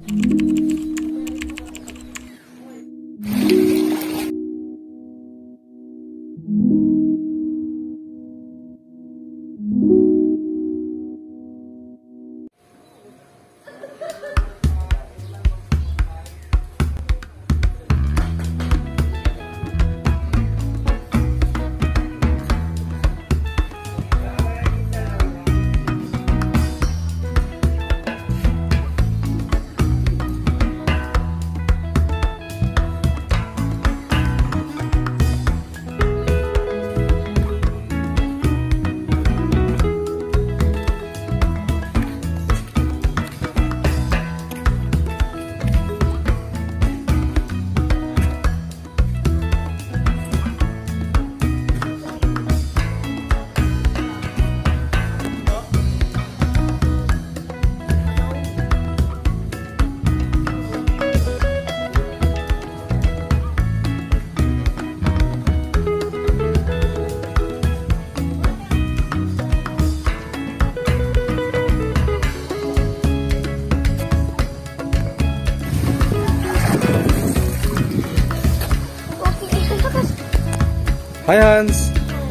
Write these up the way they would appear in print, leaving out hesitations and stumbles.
Hi Hans!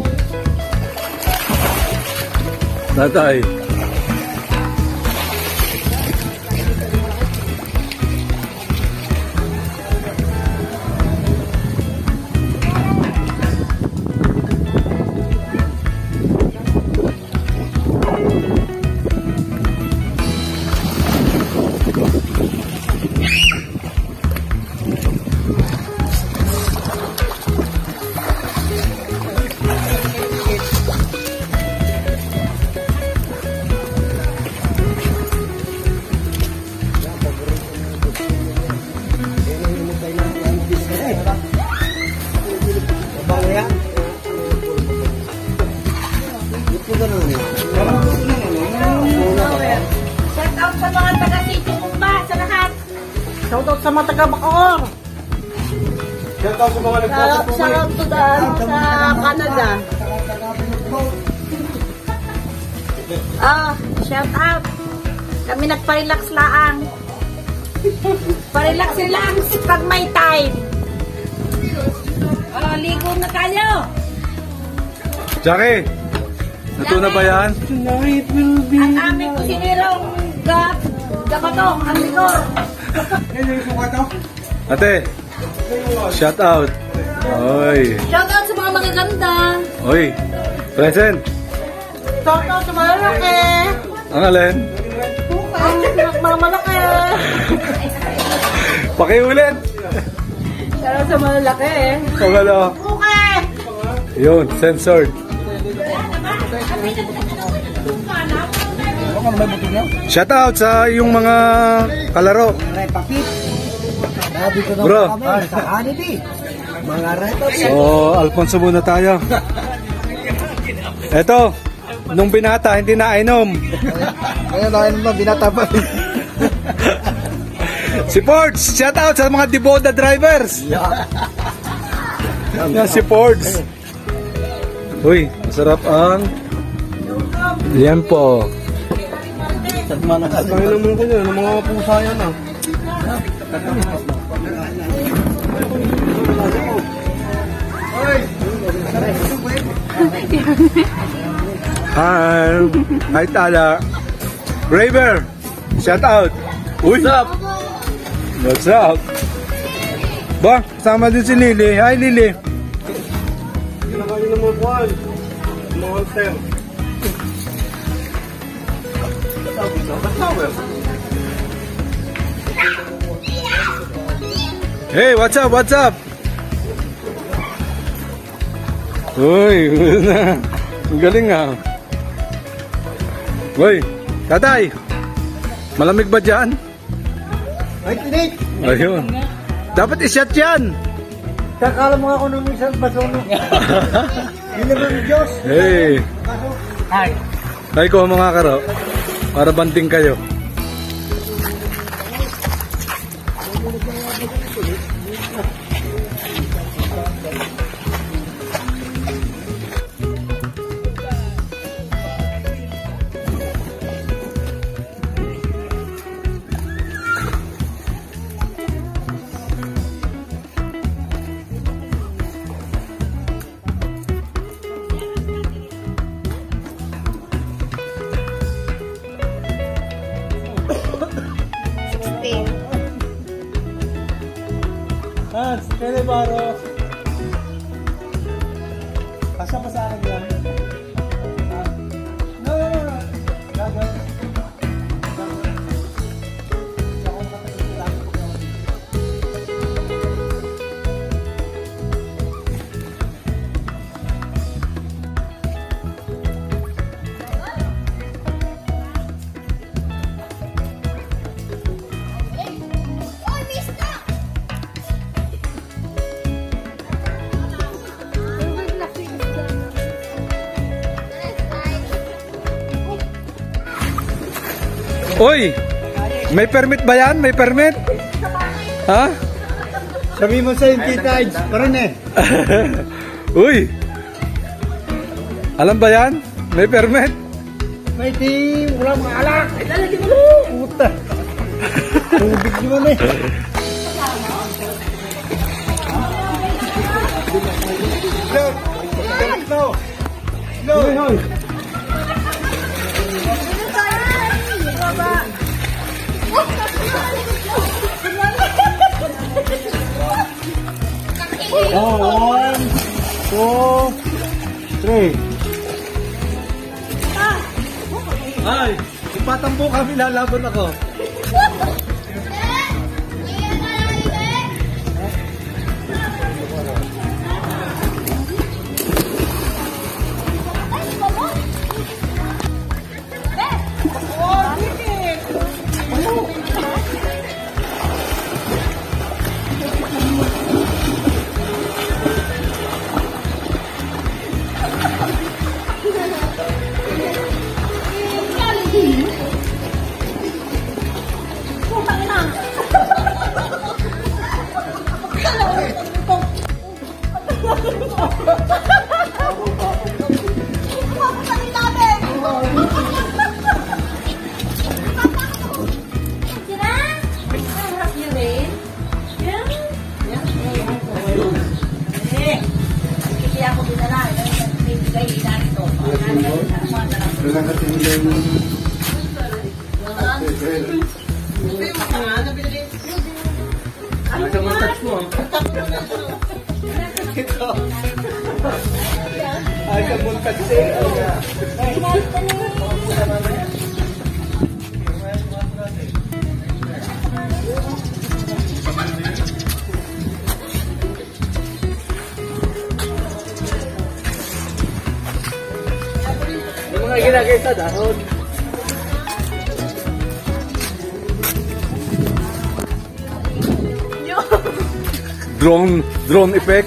Tatay! Shoutout sa mga taga-City Mumba, sa lahat. Shoutout sa mga taga-Bacoor. Shoutout sa mga Shoutout sa Canada. Shoutout. Kami nagpa-relax lang. Pa-relax lang pag may time. Ligo na tayo. Jackie! Ito na ba yan? Tonight will be ang aming kusinirong gabatong, ang likor. Ate! Shout out! Oy! Shoutout sa mga magaganda. Oy! Present! Shoutout sa mga malaki. Ang alin? Ang mga malaki. Pakiulit! Shoutout sa mga malaki. Ang ano? Okay. Yun, censored. Shout out sa yung mga kalaro. Bro. So, Alfonso muna tayo. Eto, nung binata, hindi na inom. Ngayon nakainom na, binata pa. Si Fords, shout out sa mga Diboda drivers. Yan si Fords. Uy, masarap ang yan po. Panginoon mo ko yun, mga pusa yan ah. Hi Tala. Raver, shout out. Uy. What's up? What's up? Ba, sama din si Lily. Hi Lily. Kinakain ng mga buwan. Mga monster. Hey, what's up? What's up? Uy, ang galing ah. Uy, tatay. Malamig ba dyan? Ay, tinik! Ayun. Dapat i-shot yan. Kakala mo ako ng isang basono. Yun naman ng Diyos. Hey. Hi. Ay ko mga karo. Para banding kayo. Lance, Pele Baro. Kasya pa sa akin lang. No. Gagawin. Uy! May permit ba yan? May permit? Ha? Sabi mo sa yung Tita Edge, parin eh. Uy! Alam ba yan? May permit? May team, wala mga alak. Ay, lalagyan mo. Puta. Tubig naman eh. No. Hoy. Oh, 1, 2, 3. Ay, ipatambo kami, lalaban ako. Mga ginagay sa dahon. Drone effect.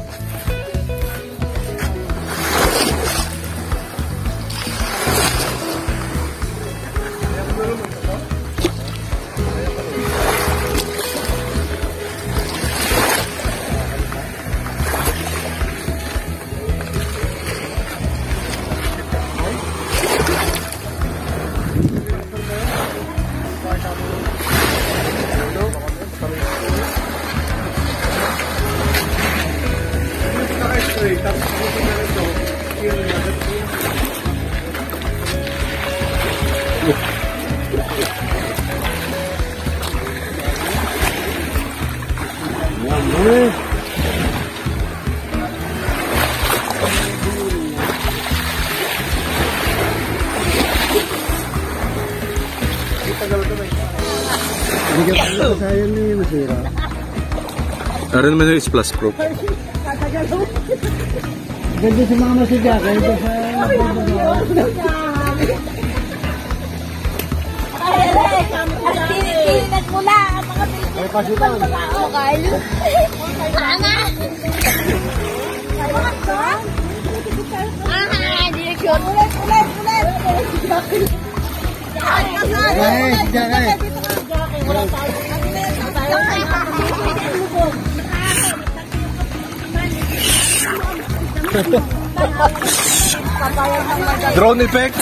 Sayang na yung masira. Ano naman yung splash proof? Ganda sa mga masira. Kaya ba sa At mula ang mga Pilipino Tagalog. Tama! Direksyon. Ulit! Jackie. Drone effect.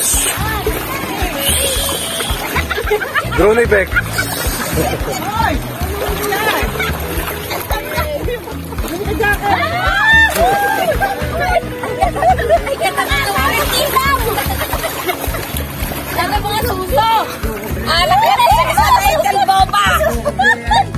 Drone effect. Mga suso! Alam ko na siya sa kalbo pa!